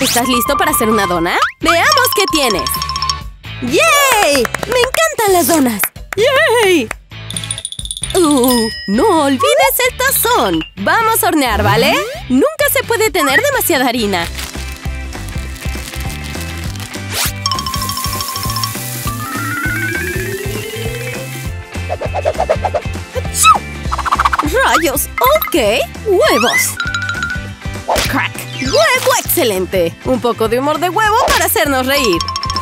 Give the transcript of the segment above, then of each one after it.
¿Estás listo para hacer una dona? ¡Veamos qué tienes! ¡Yay! ¡Me encantan las donas! ¡Yay! ¡No olvides el tazón! Vamos a hornear, ¿vale? Nunca se puede tener demasiada harina. ¡Rayos! ¡Ok! ¡Huevos! ¡Crack! ¡Huevo excelente! Un poco de humor de huevo para hacernos reír.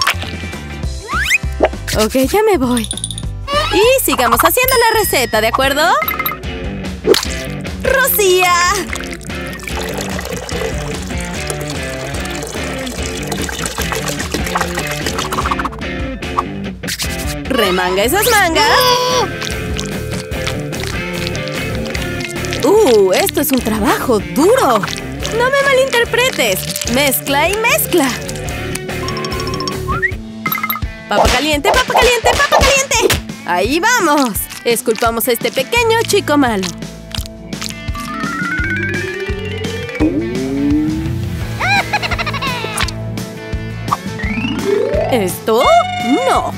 Ok, ya me voy. Y sigamos haciendo la receta, ¿de acuerdo? ¡Rocía! ¡Remanga esas mangas! Esto es un trabajo duro. No me malinterpretes. Mezcla y mezcla. ¡Papa caliente, papa caliente, papa caliente! ¡Ahí vamos! Esculpamos a este pequeño chico malo. ¿Esto? ¡No!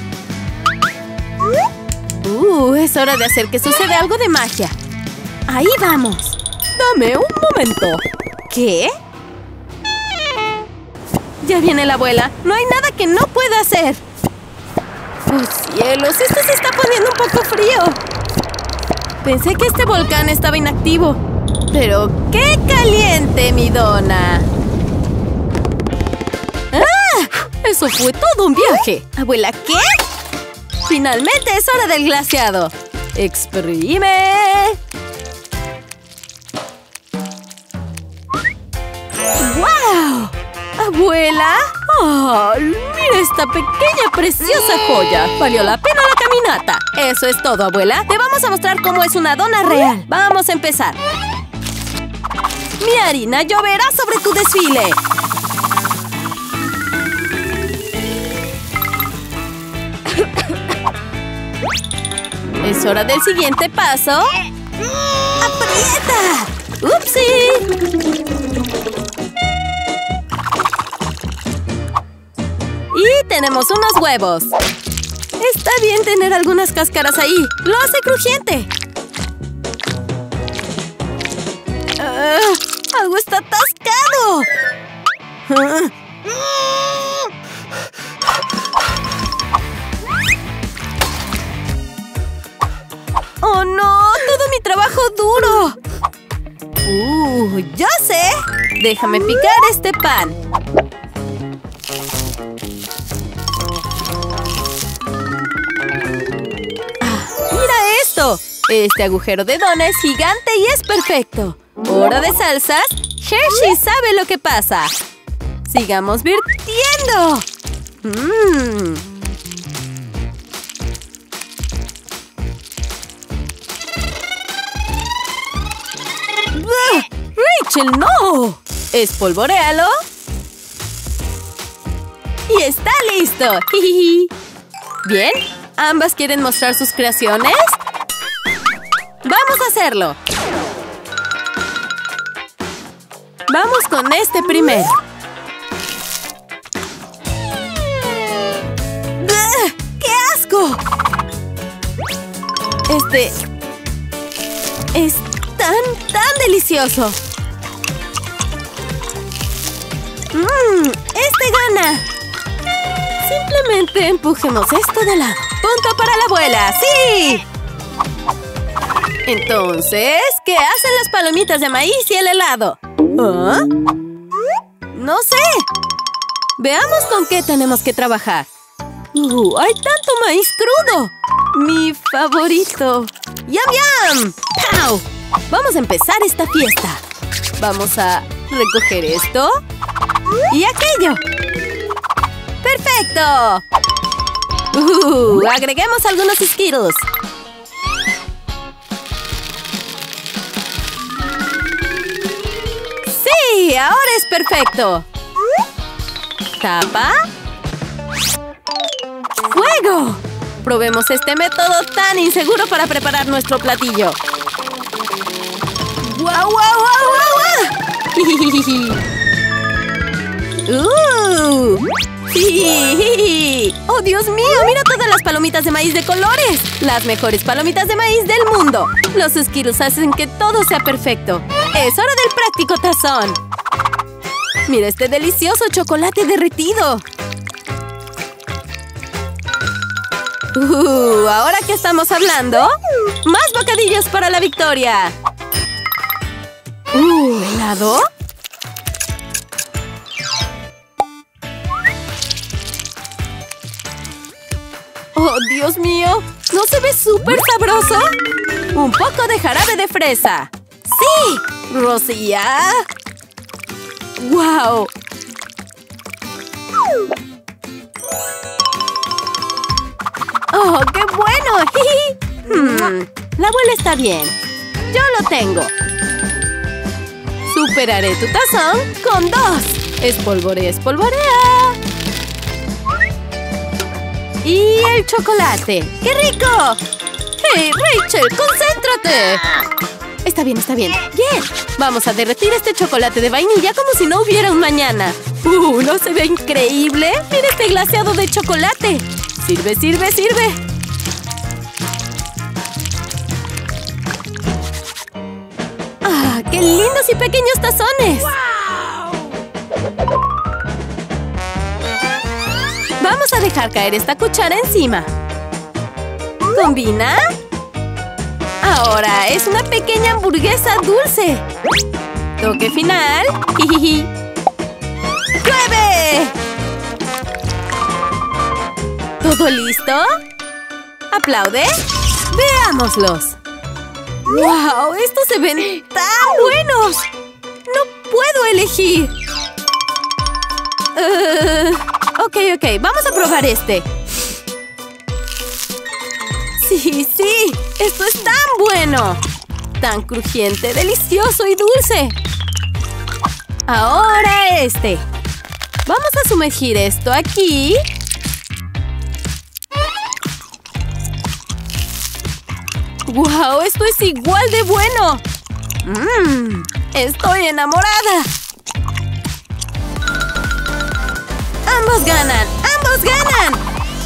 Es hora de hacer que suceda algo de magia. ¡Ahí vamos! ¡Dame un momento! ¿Qué? Ya viene la abuela. No hay nada que no pueda hacer. ¡Oh, cielos! Esto se está poniendo un poco frío. Pensé que este volcán estaba inactivo. ¡Pero qué caliente, mi dona! ¡Ah! ¡Eso fue todo un viaje! ¿Abuela qué? ¡Finalmente es hora del glaseado! ¡Exprime! ¡Wow! ¿Abuela? ¡Oh! ¡Mira esta pequeña preciosa joya! ¡Valió la pena la caminata! Eso es todo, abuela. Te vamos a mostrar cómo es una dona real. Vamos a empezar. Mi harina lloverá sobre tu desfile. Es hora del siguiente paso. ¡Aprieta! ¡Upsi! Y tenemos unos huevos. Está bien tener algunas cáscaras ahí. Lo hace crujiente. ¡Algo está atascado! ¡Oh, no! ¡Todo mi trabajo duro! ¡Ya sé! Déjame picar este pan. ¡Mira esto! Este agujero de dona es gigante y es perfecto. ¿Hora de salsas? Hershey sabe lo que pasa. ¡Sigamos virtiendo! ¡Rachel, no! Espolvoréalo. ¡Y está listo! ¿Bien? ¿Ambas quieren mostrar sus creaciones? ¡Vamos a hacerlo! Vamos con este primero. ¡Qué asco! Este es tan delicioso. ¡Este gana! Simplemente empujemos esto de lado. ¡Punto para la abuela! ¡Sí! Entonces, ¿qué hacen las palomitas de maíz y el helado? ¿Ah? No sé. Veamos con qué tenemos que trabajar. ¡Hay tanto maíz crudo! ¡Mi favorito! ¡Yum, yum! ¡Pow! Vamos a empezar esta fiesta. Vamos a recoger esto y aquello. ¡Perfecto! Agreguemos algunos Skittles. ¡Sí! ¡Ahora es perfecto! Tapa. ¡Fuego! Probemos este método tan inseguro para preparar nuestro platillo. ¡Guau, guau, guau, guau, guau! ¡Sí! ¡Oh, Dios mío! ¡Mira todas las palomitas de maíz de colores! Las mejores palomitas de maíz del mundo. Los Skittles hacen que todo sea perfecto. ¡Es hora del práctico tazón! ¡Mira este delicioso chocolate derretido! ¿Ahora qué estamos hablando? ¡Más bocadillos para la victoria! ¿Helado? ¡Oh, Dios mío! ¿No se ve súper sabroso? ¡Un poco de jarabe de fresa! ¡Sí! ¡Rocía! ¡Guau! ¡Oh, qué bueno! La abuela está bien. Yo lo tengo. Superaré tu tazón con 2. Espolvorea, espolvorea. ¡Y el chocolate! ¡Qué rico! ¡Hey, Rachel! ¡Concéntrate! Está bien, está bien. ¡Bien! Vamos a derretir este chocolate de vainilla como si no hubiera un mañana. ¿No se ve increíble? ¡Mira este glaseado de chocolate! ¡Sirve, sirve, sirve! ¡Ah, qué lindos y pequeños tazones! Vamos a dejar caer esta cuchara encima. ¿Combina? Ahora es una pequeña hamburguesa dulce. Toque final. ¡Jijiji! ¡Llueve! ¿Todo listo? ¿Aplaude? ¡Veámoslos! ¡Wow! ¡Estos se ven tan buenos! ¡No puedo elegir! Ok. Vamos a probar este. ¡Sí! ¡Esto es tan bueno! Tan crujiente, delicioso y dulce. Ahora este. Vamos a sumergir esto aquí. ¡Wow! ¡Esto es igual de bueno! ¡Estoy enamorada! ¡Ambos ganan! ¡Ambos ganan!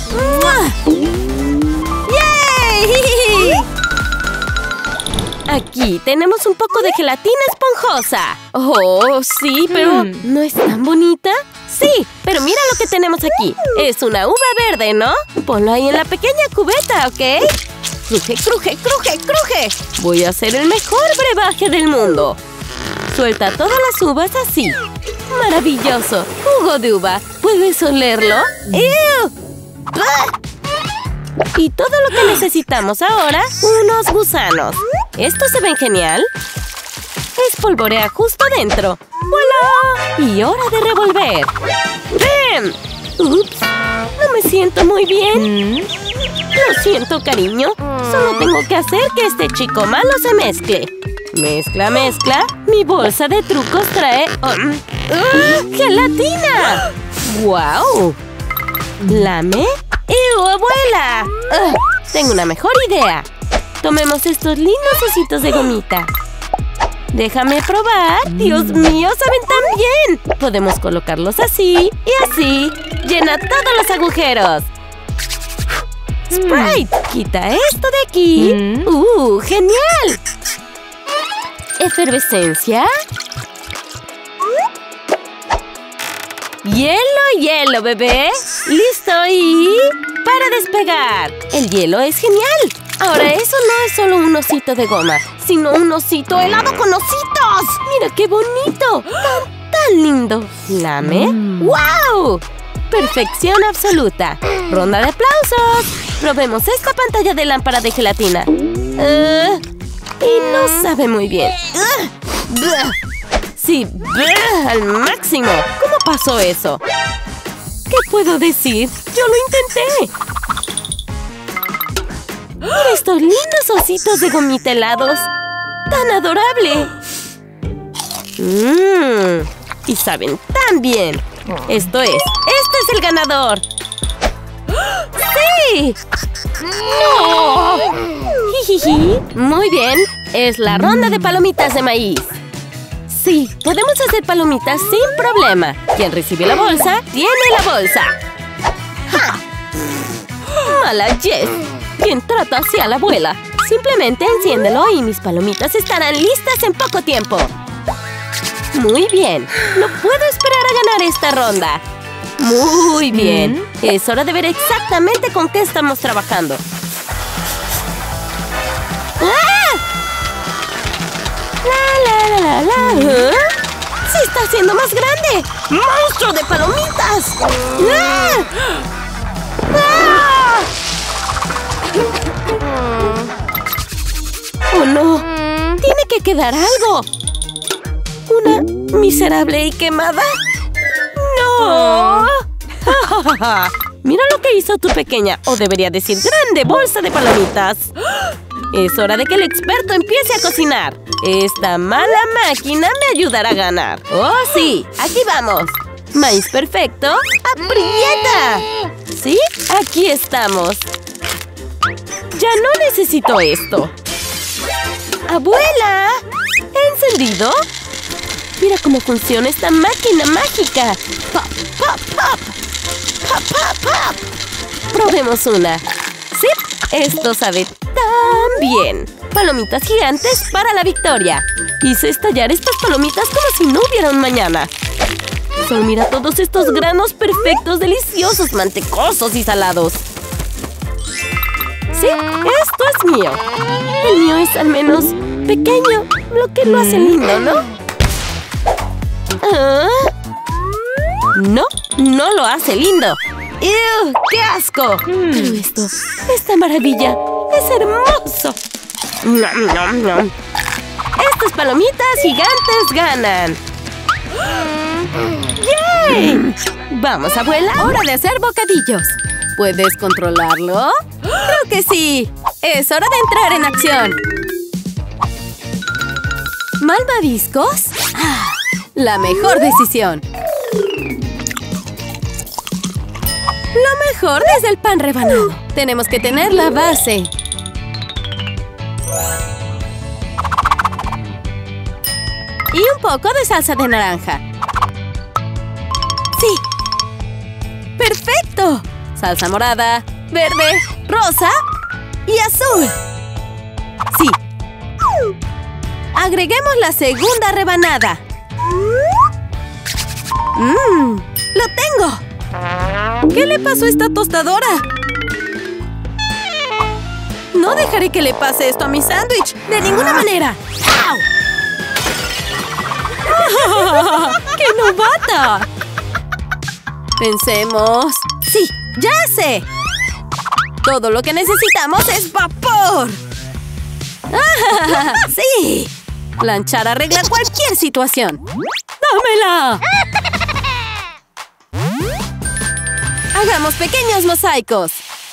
¡Yay! Aquí tenemos un poco de gelatina esponjosa. ¡Oh, sí! Pero ¿no es tan bonita? Sí, pero mira lo que tenemos aquí. Es una uva verde, ¿no? Ponlo ahí en la pequeña cubeta, ¿ok? ¡Cruje, cruje, cruje, cruje! Voy a hacer el mejor brebaje del mundo. Suelta todas las uvas así. ¡Maravilloso! ¡Jugo de uva! ¿Puedes olerlo? ¡Ew! Y todo lo que necesitamos ahora, unos gusanos. ¿Estos se ven genial? Espolvorea justo dentro. ¡Voilá! Y hora de revolver. ¡Ven! ¡Ups! No me siento muy bien. Lo siento, cariño. Solo tengo que hacer que este chico malo se mezcle. Mezcla, mezcla. Mi bolsa de trucos trae... ¡gelatina! ¡Guau! ¿Lame? ¡Ew, abuela! Tengo una mejor idea. Tomemos estos lindos ositos de gomita. Déjame probar. ¡Dios mío, saben tan bien! Podemos colocarlos así y así. ¡Llena todos los agujeros! ¡Sprite! ¡Quita esto de aquí! ¡Genial! ¿Efervescencia? ¡Hielo, hielo, bebé! ¡Listo y... para despegar! ¡El hielo es genial! Ahora eso no es solo un osito de goma, sino un osito helado con ositos. ¡Mira qué bonito! ¡Tan lindo! ¿Lame? ¡Wow! ¡Perfección absoluta! ¡Ronda de aplausos! Probemos esta pantalla de lámpara de gelatina. Y no sabe muy bien. Sí, al máximo. ¿Cómo pasó eso? ¿Qué puedo decir? ¡Yo lo intenté! ¡Mira estos lindos ositos de gomita helados! ¡Tan adorable! Y saben tan bien. Esto es. ¡Este es el ganador! ¡Sí! ¡No! ¡Jijiji! Muy bien. Es la ronda de palomitas de maíz. sí, podemos hacer palomitas sin problema. Quien recibe la bolsa, tiene la bolsa. ¡Ja! Mala Jess. ¿Quién trata así a la abuela? Simplemente enciéndelo y mis palomitas estarán listas en poco tiempo. Muy bien. No puedo esperar a ganar esta ronda. Muy bien. Es hora de ver exactamente con qué estamos trabajando. ¡Ah! ¡Se está haciendo más grande! ¡Monstruo de palomitas! ¡Ah! ¡Ah! ¡Oh, no! ¡Tiene que quedar algo! ¿Una miserable y quemada? ¡No! Mira lo que hizo tu pequeña, o debería decir grande bolsa de palomitas. Es hora de que el experto empiece a cocinar. Esta mala máquina me ayudará a ganar. ¡Oh, sí! ¡Aquí vamos! Maíz perfecto, ¡aprieta! ¿Sí? Aquí estamos. Ya no necesito esto. ¡Abuela! ¿Encendido? Mira cómo funciona esta máquina mágica. ¡Pop, pop, pop! ¡Pop, pop, pop! Probemos una. ¡Sí! Esto sabe tan bien. Palomitas gigantes para la victoria. Hice estallar estas palomitas como si no hubiera un mañana. Solo mira todos estos granos perfectos, deliciosos, mantecosos y salados. Sí, esto es mío. El mío es al menos pequeño, lo que lo hace lindo, ¿no? ¿Ah? No, no lo hace lindo. ¡Ew! ¡Qué asco! Pero esta maravilla es hermoso. ¡Nom, nom, nom! Estas palomitas gigantes ganan. ¡Yay! Vamos, abuela. Hora de hacer bocadillos. ¿Puedes controlarlo? Creo que sí. Es hora de entrar en acción. ¿Malvaviscos? Ah, la mejor decisión. Lo mejor es el pan rebanado. Tenemos que tener la base. Y un poco de salsa de naranja. ¡Sí! ¡Perfecto! Salsa morada, verde, rosa y azul. ¡Sí! Agreguemos la segunda rebanada. ¡Lo tengo! ¿Qué le pasó a esta tostadora? No dejaré que le pase esto a mi sándwich. ¡De ninguna manera! ¡Au! ¡Qué novata! Pensemos. ¡Sí! ¡Ya sé! Todo lo que necesitamos es vapor. ¡Sí! Planchar arregla cualquier situación. ¡Dámela! Hagamos pequeños mosaicos.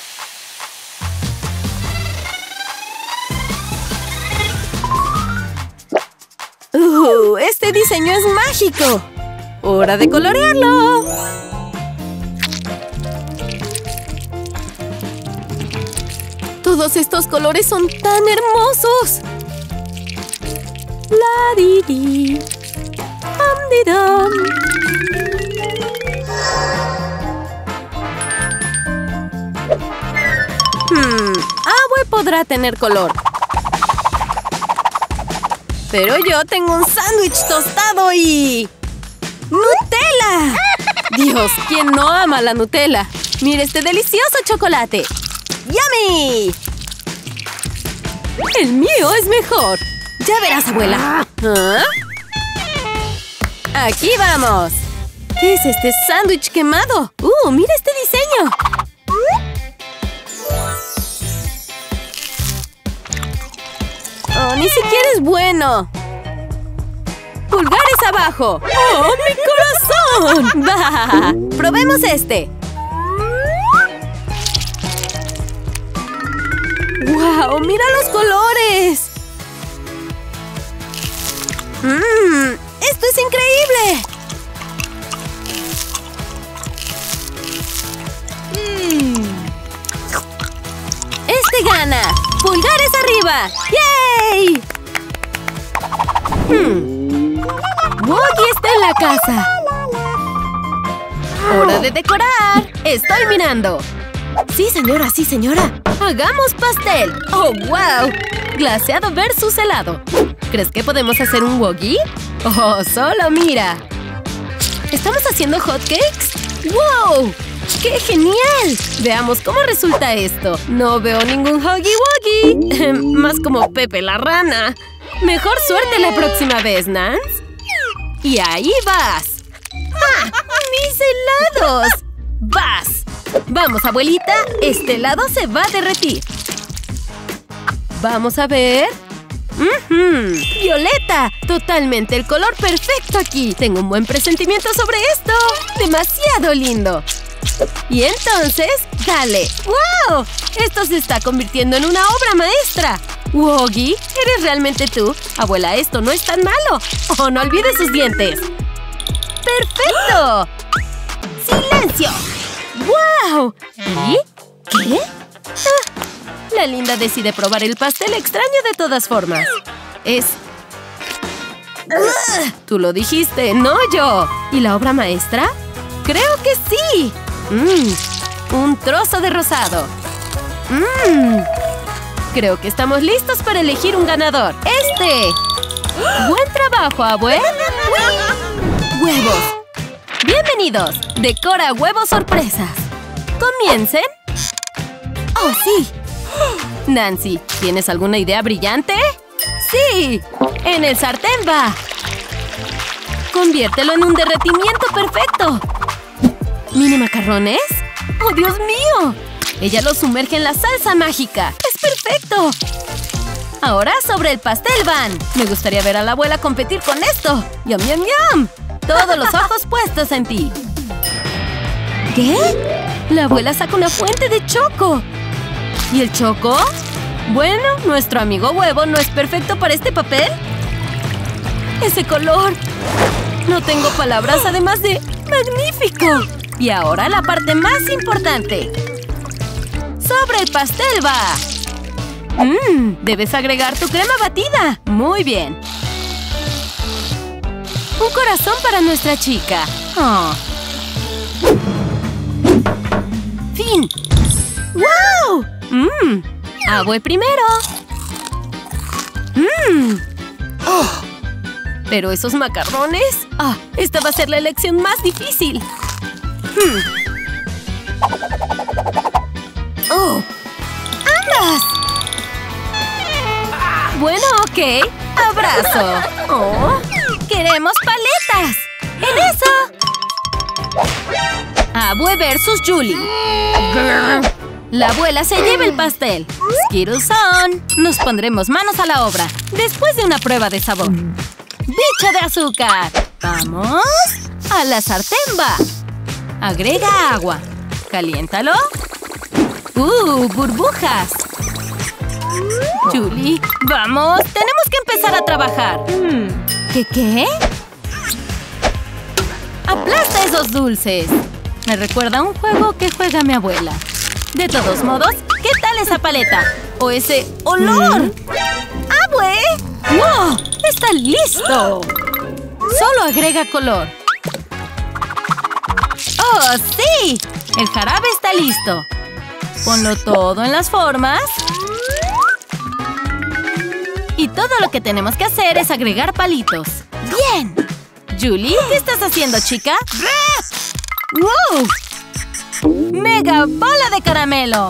Este diseño es mágico. ¡Hora de colorearlo! Todos estos colores son tan hermosos. La-di-di. Am-di-dam. Abue podrá tener color. Pero yo tengo un sándwich tostado y... ¡Nutella! Dios, ¿quién no ama la Nutella? ¡Mira este delicioso chocolate! ¡Yummy! ¡El mío es mejor! ¡Ya verás, abuela! ¿Ah? ¡Aquí vamos! ¿Qué es este sándwich quemado? ¡Mira este diseño! ¡Oh, ni siquiera es bueno! ¡Pulgares abajo! ¡Oh, mi corazón! ¡Bah! ¡Probemos este! ¡Wow! ¡Mira los colores! ¡Esto es increíble! ¡Este gana! ¡Pulgares arriba! ¡Yay! Woggy está en la casa. ¡Hora de decorar! ¡Estoy mirando! Sí, señora, sí, señora. ¡Hagamos pastel! ¡Oh, wow! Glaseado versus helado. ¿Crees que podemos hacer un Woggy? ¡Oh, solo mira! ¿Estamos haciendo hotcakes? ¡Wow! ¡Qué genial! Veamos cómo resulta esto. No veo ningún Huggy Wuggy. Más como Pepe la rana. Mejor suerte la próxima vez, Nance. Y ahí vas. ¡Ah! ¡Mis helados! ¡Vas! Vamos, abuelita. Este helado se va a derretir. Vamos a ver. ¡Violeta! Totalmente el color perfecto aquí. Tengo un buen presentimiento sobre esto. ¡Demasiado lindo! Y entonces, ¡dale! ¡Wow! Esto se está convirtiendo en una obra maestra. Woggy, ¿eres realmente tú? Abuela, esto no es tan malo. ¡Oh, no olvides sus dientes! ¡Perfecto! ¡Silencio! ¡Wow! ¿Y? ¿Qué? La linda decide probar el pastel extraño de todas formas. Es... Tú lo dijiste, no yo. ¿Y la obra maestra? ¡Creo que sí! Un trozo de rosado. Creo que estamos listos para elegir un ganador. ¡Este! ¡Buen trabajo, abue! ¡Huevos! ¡Bienvenidos! Decora huevos sorpresas. ¿Comiencen? ¡Oh, sí! Nancy, ¿tienes alguna idea brillante? ¡Sí! ¡En el sartén va! ¡Conviértelo en un derretimiento perfecto! ¿Mini macarrones? ¡Oh, Dios mío! Ella los sumerge en la salsa mágica. ¡Es perfecto! Ahora sobre el pastel van. Me gustaría ver a la abuela competir con esto. ¡Yum, yum, yum! Todos los ojos puestos en ti. ¿Qué? La abuela saca una fuente de choco. ¿Y el choco? Bueno, nuestro amigo huevo no es perfecto para este papel. ¡Ese color! No tengo palabras además de ¡magnífico! Y ahora la parte más importante. ¡Sobre el pastel va! Debes agregar tu crema batida. Muy bien. Un corazón para nuestra chica. Oh. ¡Fin! ¡Wow! Abue primero. Oh. ¿Pero esos macarrones? Ah, esta va a ser la elección más difícil. ¡Oh! ¡Ambas! Bueno, ok. ¡Abrazo! ¡Oh! ¡Queremos paletas! ¡En eso! Abue versus Julie. La abuela se lleva el pastel. Skittles on. Nos pondremos manos a la obra. Después de una prueba de sabor. ¡Bicho de azúcar! ¡Vamos! ¡A la sartén va! Agrega agua. Caliéntalo. ¡Burbujas! Julie, ¡vamos! ¡Tenemos que empezar a trabajar! ¿Qué? ¡Aplasta esos dulces! Me recuerda a un juego que juega mi abuela. De todos modos, ¿qué tal esa paleta? ¡O ese olor! ¡Abue! ¡Wow! ¡Está listo! Solo agrega color. ¡Oh, sí! El jarabe está listo. Ponlo todo en las formas. Y todo lo que tenemos que hacer es agregar palitos. ¡Bien! Julie, ¿qué estás haciendo, chica? ¡Wow! ¡Mega bola de caramelo!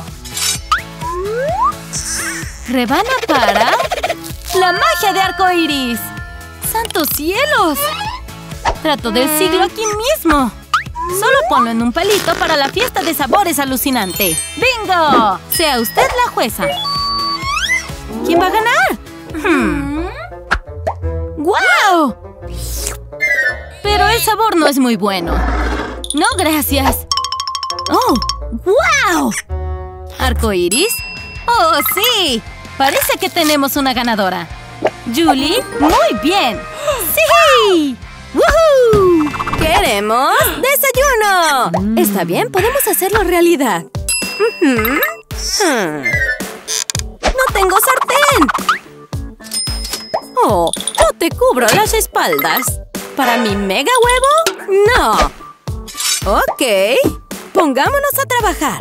Rebana para... ¡la magia de arco iris! ¡Santos cielos! Trato del siglo aquí mismo. Solo ponlo en un palito para la fiesta de sabores alucinante. ¡Bingo! Sea usted la jueza. ¿Quién va a ganar? ¡Guau! Pero el sabor no es muy bueno. No, gracias. ¡Oh! ¡Guau! ¿Arco iris? ¡Oh, sí! Parece que tenemos una ganadora. Julie, muy bien. ¡Sí! ¡Woohoo! ¡Queremos desayuno! Está bien, podemos hacerlo realidad. ¡No tengo sartén! ¡Oh! ¡No te cubro las espaldas! ¿Para mi mega huevo? ¡No! Ok. Pongámonos a trabajar.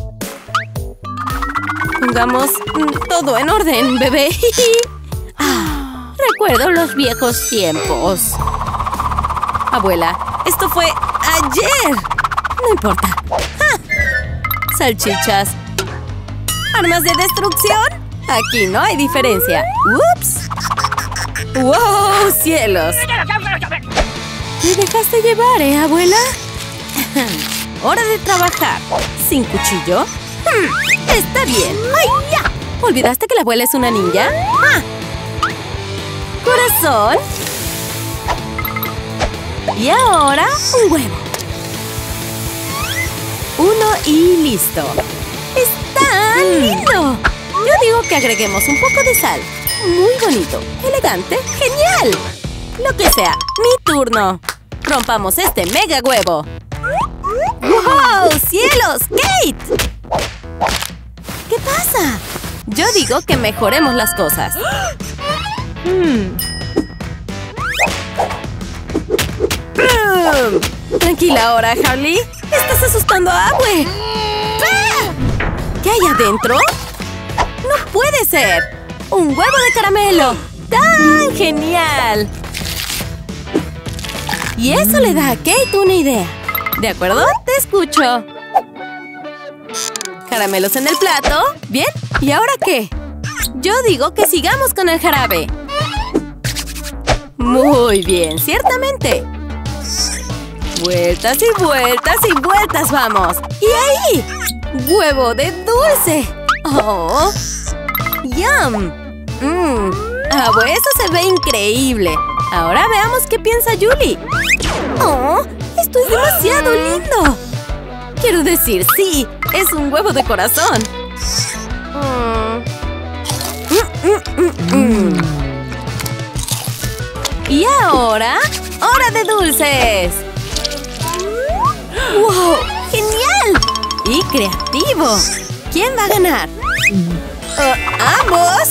Pongamos todo en orden, bebé. Recuerdo los viejos tiempos. Abuela, esto fue ayer. No importa. Salchichas. ¿Armas de destrucción? Aquí no hay diferencia. ¡Ups! ¡Wow! ¡Cielos! ¿Me dejaste llevar, abuela? Hora de trabajar. ¿Sin cuchillo? Está bien. ¡Ay, ya! ¿Olvidaste que la abuela es una ninja? Corazón. Y ahora, un huevo. Uno y listo. ¡Está lindo! Yo digo que agreguemos un poco de sal. Muy bonito, elegante, genial. Lo que sea, mi turno. Rompamos este mega huevo. ¡Wow! ¡Cielos! ¡Kate! ¿Qué pasa? Yo digo que mejoremos las cosas. Tranquila ahora, Harley. Estás asustando a Abue. ¿Qué hay adentro? ¡No puede ser! ¡Un huevo de caramelo! ¡Tan genial! Y eso le da a Kate una idea. ¿De acuerdo? Te escucho. ¿Caramelos en el plato? ¿Bien? ¿Y ahora qué? Yo digo que sigamos con el jarabe. Muy bien, ciertamente. Vueltas y vueltas y vueltas, vamos. ¡Y ahí! ¡Huevo de dulce! ¡Oh! ¡Yum! Pues eso se ve increíble. Ahora veamos qué piensa Julie. ¡Oh! ¡Esto es demasiado lindo! Quiero decir, sí, es un huevo de corazón. Y ahora, ¡hora de dulces! ¡Wow! ¡Genial! ¡Y creativo! ¿Quién va a ganar? ¿Ambos?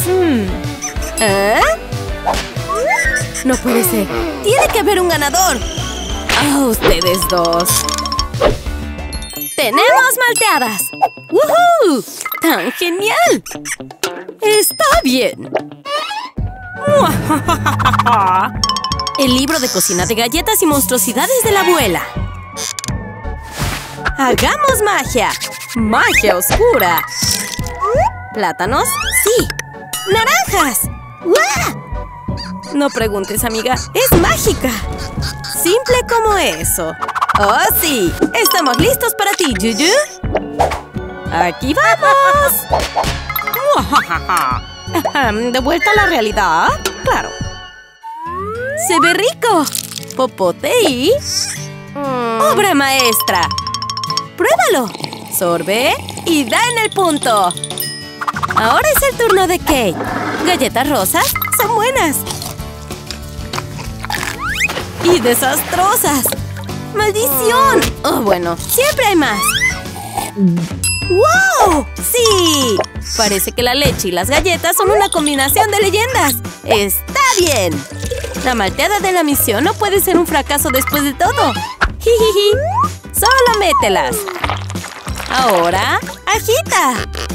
No puede ser. ¡Tiene que haber un ganador! ¡Ustedes dos! ¡Tenemos malteadas! ¡Woohoo! ¡Tan genial! ¡Está bien! El libro de cocina de galletas y monstruosidades de la abuela. ¡Hagamos magia! ¡Magia oscura! ¿Plátanos? ¡Sí! ¡Naranjas! ¡Guau! No preguntes, amiga. ¡Es mágica! Simple como eso. ¡Oh, sí! ¡Estamos listos para ti, Juju! ¡Aquí vamos! ¿De vuelta a la realidad? ¡Claro! ¡Se ve rico! Popote y... ¡obra maestra! ¡Pruébalo! Sorbe y da en el punto. Ahora es el turno de Kate. ¿Galletas rosas? ¡Son buenas! ¡Y desastrosas! ¡Maldición! Oh, bueno, siempre hay más. ¡Wow! ¡Sí! Parece que la leche y las galletas son una combinación de leyendas. ¡Está bien! La malteada de la misión no puede ser un fracaso después de todo. ¡Jijiji! ¡Solo mételas! Ahora, agita.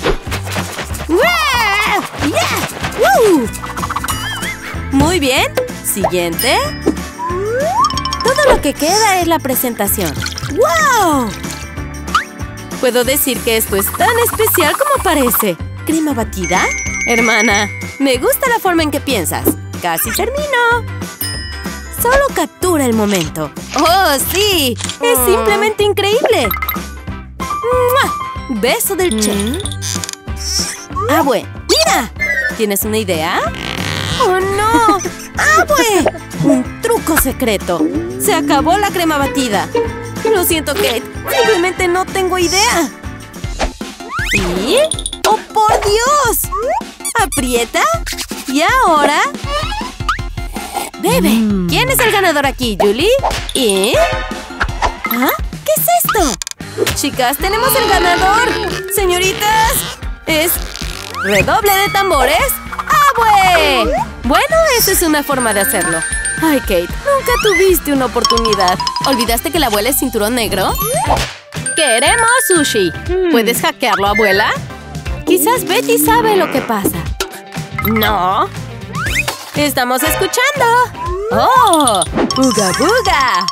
Muy bien. Siguiente. Todo lo que queda es la presentación. ¡Wow! Puedo decir que esto es tan especial como parece. ¿Crema batida? Hermana, me gusta la forma en que piensas. Casi termino. Solo captura el momento. ¡Oh, sí! ¡Es simplemente increíble! ¡Mua! ¡Beso del chef! ¡Abue! ¡Mira! ¿Tienes una idea? ¡Oh, no! ¡Abue! ¡Un truco secreto! ¡Se acabó la crema batida! Lo siento, Kate. Simplemente no tengo idea. ¿Y? ¡Oh, por Dios! ¿Aprieta? ¿Y ahora? ¡Bebe! ¿Quién es el ganador aquí, Julie? ¿Y? ¿Ah? ¿Qué es esto? Chicas, tenemos el ganador. Señoritas, es... ¿redoble de tambores? ¡Abue! Bueno, esa es una forma de hacerlo. Ay, Kate, nunca tuviste una oportunidad. ¿Olvidaste que la abuela es cinturón negro? ¡Queremos sushi! ¿Puedes hackearlo, abuela? Quizás Betty sabe lo que pasa. ¡No! ¡Estamos escuchando! ¡Oh! ¡Buga, buga!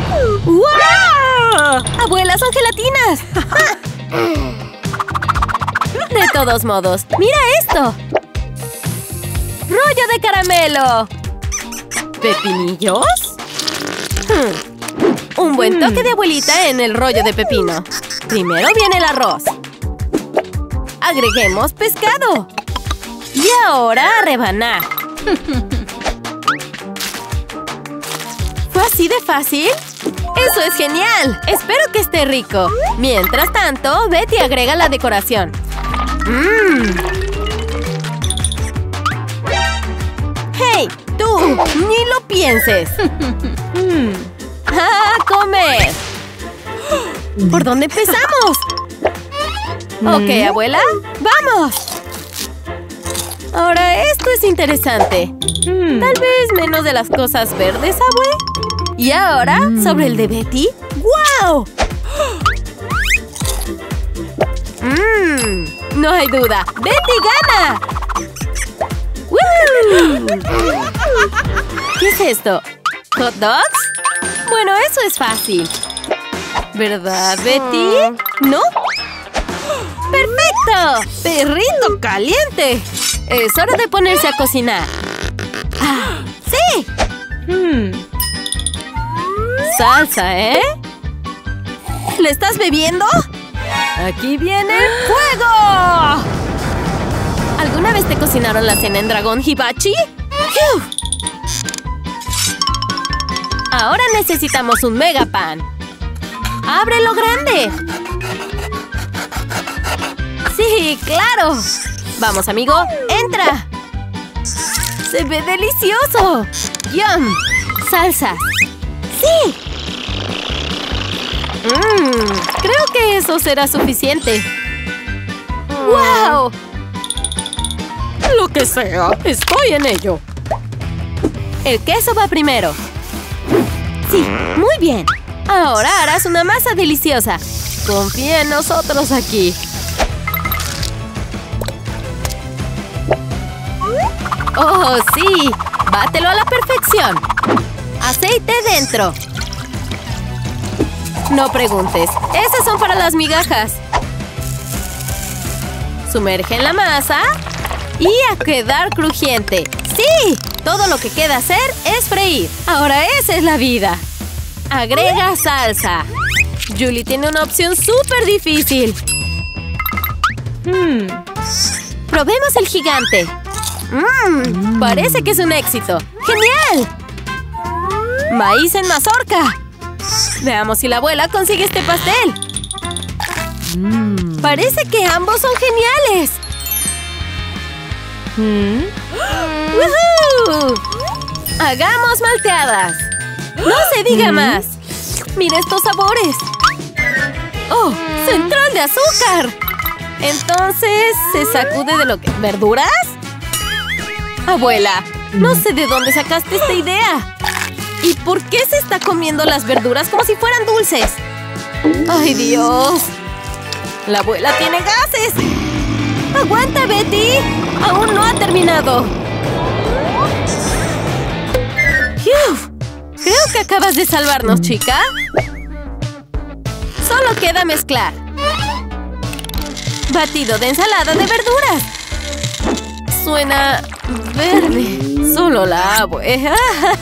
¡Wow! ¡Abuela, son gelatinas! De todos modos, ¡mira esto! ¡Rollo de caramelo! ¿Pepinillos? Un buen toque de abuelita en el rollo de pepino. Primero viene el arroz. Agreguemos pescado. Y ahora a rebanar. ¿Fue así de fácil? ¡Eso es genial! Espero que esté rico. Mientras tanto, Betty agrega la decoración. ¡Hey! ¡Tú! ¡Ni lo pienses! ¡Ah, comer! ¿Por dónde empezamos? Ok, abuela, ¡vamos! Ahora esto es interesante. Tal vez menos de las cosas verdes, abue. Y ahora, sobre el de Betty. ¡Guau! No hay duda. ¡Betty gana! ¡Woo! ¿Qué es esto? ¿Hot dogs? Bueno, eso es fácil. ¿Verdad, Betty? ¿No? ¡Perfecto! ¡Perrito caliente! Es hora de ponerse a cocinar. ¡Ah! ¡Sí! Salsa, ¿eh? ¿Le estás bebiendo? ¡Aquí viene el fuego! ¿Alguna vez te cocinaron la cena en dragón hibachi? ¡Fiu! Ahora necesitamos un mega pan. ¡Ábrelo grande! ¡Sí, claro! Vamos, amigo, ¡entra! ¡Se ve delicioso! ¡Yum! ¡Salsas! ¡Sí! Creo que eso será suficiente. ¡Wow! Lo que sea, estoy en ello. El queso va primero. Sí, muy bien. Ahora harás una masa deliciosa. Confía en nosotros aquí. ¡Oh, sí! ¡Bátelo a la perfección! ¡Aceite dentro! No preguntes. Esas son para las migajas. Sumerge en la masa y a quedar crujiente. ¡Sí! Todo lo que queda hacer es freír. Ahora esa es la vida. Agrega salsa. Julie tiene una opción súper difícil. Probemos el gigante. Parece que es un éxito. ¡Genial! Maíz en mazorca. Veamos si la abuela consigue este pastel. Parece que ambos son geniales. ¡Woohoo! ¡Hagamos malteadas! ¡No se diga más! ¡Mira estos sabores! ¡Oh! ¡Central de azúcar! Entonces, ¿se sacude de lo que... ¿verduras? Abuela, no sé de dónde sacaste esta idea. ¿Y por qué se está comiendo las verduras como si fueran dulces? ¡Ay, Dios! ¡La abuela tiene gases! ¡Aguanta, Betty! ¡Aún no ha terminado! ¡Uf! Creo que acabas de salvarnos, chica. Solo queda mezclar. Batido de ensalada de verduras. Suena verde. Solo la abuela.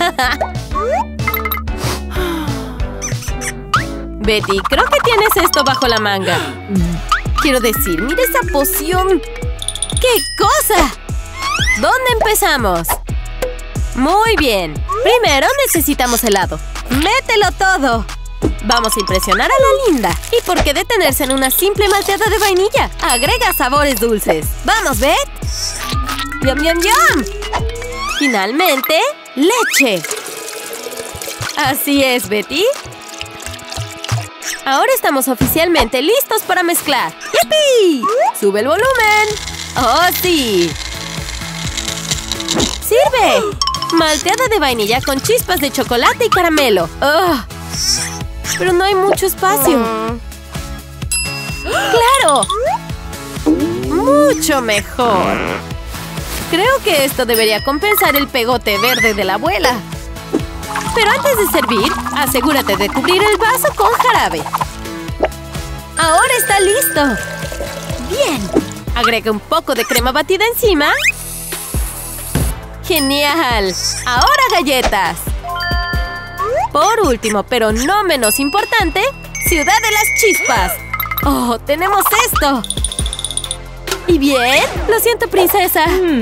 Betty, creo que tienes esto bajo la manga. Quiero decir, mira esa poción. ¡Qué cosa! ¿Dónde empezamos? Muy bien. Primero necesitamos helado. ¡Mételo todo! Vamos a impresionar a la linda. ¿Y por qué detenerse en una simple malteada de vainilla? Agrega sabores dulces. ¡Vamos, Beth! ¡Yum, yum, yum! Finalmente, leche. Así es, Betty. Ahora estamos oficialmente listos para mezclar. ¡Yipi! ¡Sube el volumen! ¡Oh, sí! ¡Sirve! Malteada de vainilla con chispas de chocolate y caramelo. ¡Ugh! Pero no hay mucho espacio. ¡Claro! ¡Mucho mejor! Creo que esto debería compensar el pegote verde de la abuela. Pero antes de servir, asegúrate de cubrir el vaso con jarabe. ¡Ahora está listo! ¡Bien! Agrega un poco de crema batida encima. ¡Genial! ¡Ahora galletas! Por último, pero no menos importante, Ciudad de las Chispas. ¡Oh, tenemos esto! ¿Y bien? Lo siento, princesa.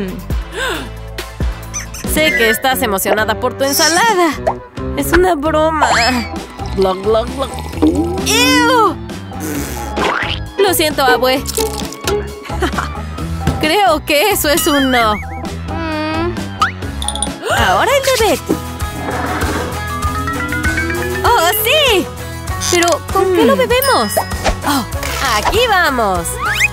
Sé que estás emocionada por tu ensalada. Es una broma. Glug, glug, glug. ¡Ew! Lo siento, abue. Creo que eso es un no. Ahora el bebé. ¡Oh, sí! Pero, ¿con qué lo bebemos? ¡Oh, aquí vamos!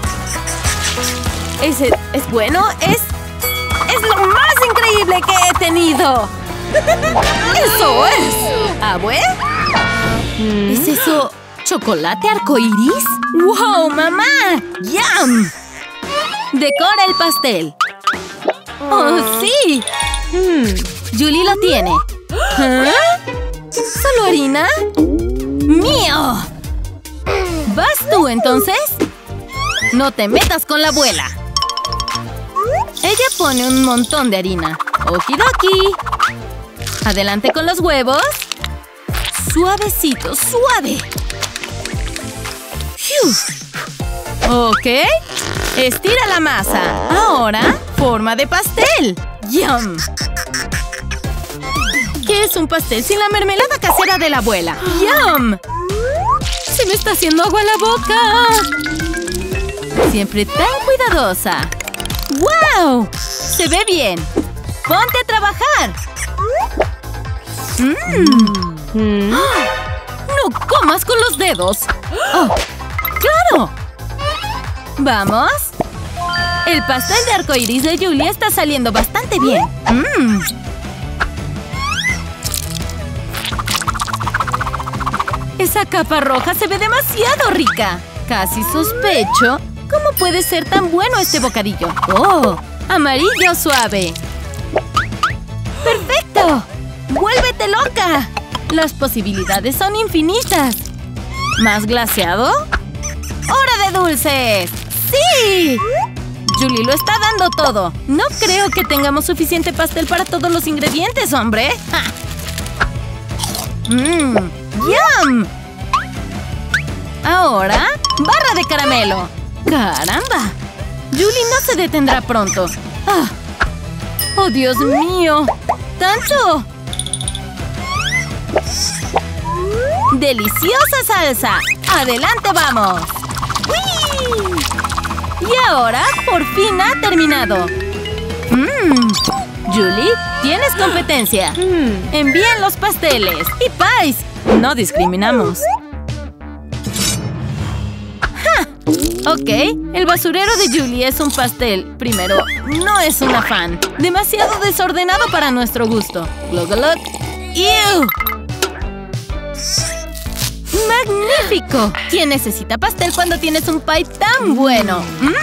¿Es bueno? ¡Es lo más increíble que he tenido! ¡Eso es! ¿Abue? ¿Es eso chocolate arcoíris? ¡Wow, mamá! ¡Yum! Decora el pastel. ¡Oh, sí! Julie lo tiene. ¿Ah? ¿Solo harina? ¡Mío! ¿Vas tú, entonces? No te metas con la abuela. Ella pone un montón de harina. Okidoki. Adelante con los huevos. Suavecito, suave. Ok. Estira la masa. Ahora, forma de pastel. ¡Yum! ¿Qué es un pastel sin la mermelada casera de la abuela? ¡Yum! ¡Se me está haciendo agua en la boca! Siempre tan cuidadosa. ¡Wow! ¡Se ve bien! ¡Ponte a trabajar! ¡No comas con los dedos! ¡Oh! ¡Claro! ¿Vamos? El pastel de arcoíris de Julie está saliendo bastante bien. Esa capa roja se ve demasiado rica. Casi sospecho. ¿Cómo puede ser tan bueno este bocadillo? ¡Oh! ¡Amarillo suave! ¡Perfecto! ¡Vuélvete loca! Las posibilidades son infinitas. ¿Más glaseado? ¡Hora de dulces! ¡Sí! Julie lo está dando todo. No creo que tengamos suficiente pastel para todos los ingredientes, hombre. ¡Ja! ¡Yum! Ahora, barra de caramelo. ¡Caramba! Julie no se detendrá pronto. ¡Ah! ¡Oh, Dios mío! ¡Tanto! ¡Deliciosa salsa! ¡Adelante vamos! ¡Uy! Y ahora, por fin ha terminado. Julie, tienes competencia. Envíen los pasteles. Y pies. No discriminamos. ¡Ja! Ok, el basurero de Julie es un pastel. Primero, no es una fan. Demasiado desordenado para nuestro gusto. Glug, glug. ¡Ew! ¡Magnífico! ¿Quién necesita pastel cuando tienes un pie tan bueno?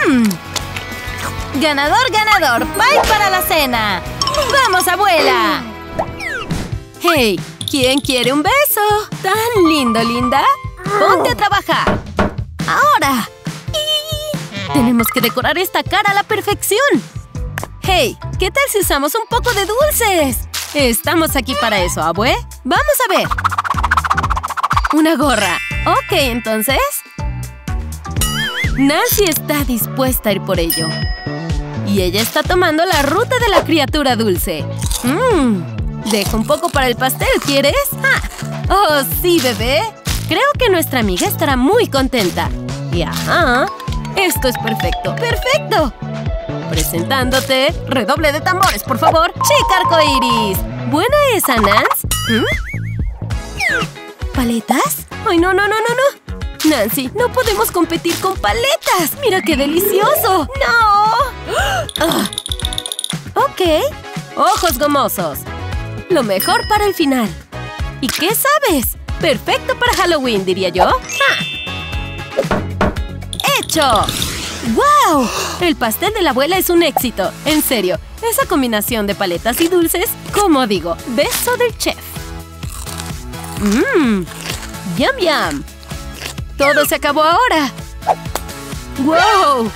¡Ganador, ganador! ¡Pie para la cena! ¡Vamos, abuela! ¡Hey! ¿Quién quiere un beso? ¡Tan lindo, linda! ¡Ponte a trabajar! ¡Ahora! Tenemos que decorar esta cara a la perfección. ¡Hey! ¿Qué tal si usamos un poco de dulces? Estamos aquí para eso, abue. ¡Vamos a ver! Una gorra. Ok, entonces. Nancy está dispuesta a ir por ello. Y ella está tomando la ruta de la criatura dulce. Deja un poco para el pastel, ¿quieres? ¡Ah! ¡Oh, sí, bebé! Creo que nuestra amiga estará muy contenta. Y ajá, esto es perfecto. ¡Perfecto! Presentándote, redoble de tambores, por favor. ¡Chica arcoíris! ¿Buena esa, Nance? ¿Paletas? ¡Ay, no, no, no, no, no! Nancy, no podemos competir con paletas. ¡Mira qué delicioso! ¡No! Ok. Ojos gomosos. Lo mejor para el final. ¿Y qué sabes? Perfecto para Halloween, diría yo. ¡Hecho! ¡Wow! El pastel de la abuela es un éxito. En serio, esa combinación de paletas y dulces, como digo, beso del chef. ¡Yum, yum! Todo se acabó ahora. ¡Wow!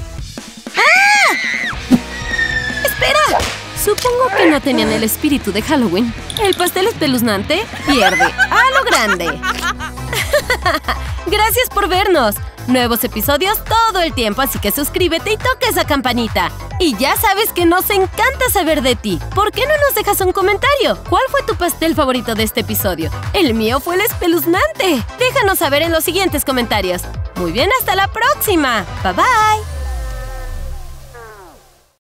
¡Ah! ¡Espera! Supongo que no tenían el espíritu de Halloween. El pastel espeluznante pierde a lo grande. Gracias por vernos. Nuevos episodios todo el tiempo, así que suscríbete y toca esa campanita. Y ya sabes que nos encanta saber de ti. ¿Por qué no nos dejas un comentario? ¿Cuál fue tu pastel favorito de este episodio? El mío fue el espeluznante. Déjanos saber en los siguientes comentarios. Muy bien, hasta la próxima. Bye bye.